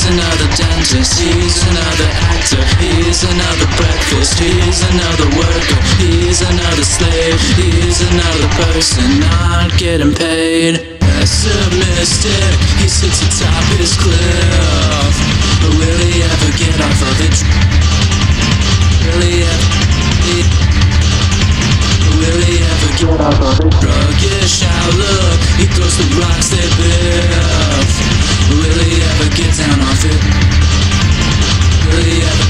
He's another dentist, he's another actor, he's another breakfast, he's another worker, he's another slave, he's another person not getting paid. Pessimistic, he sits atop his cliff, but will he ever get off of it? Will he ever get off of it? Druggish outlook, he throws the rocks they biff. Will he ever get down off it? Will he ever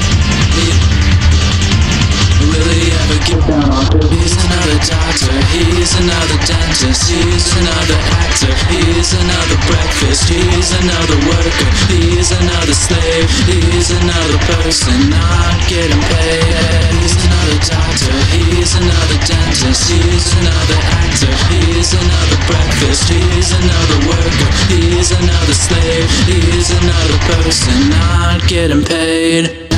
get down off it? He's another doctor, he's another dentist, he's another actor, he's another breakfast, he's another worker, he's another slave, he's another person not getting paid. He's another doctor, he's another dentist, he's another actor, he's another breakfast, he's another worker, he's another slave, he's another person not getting paid.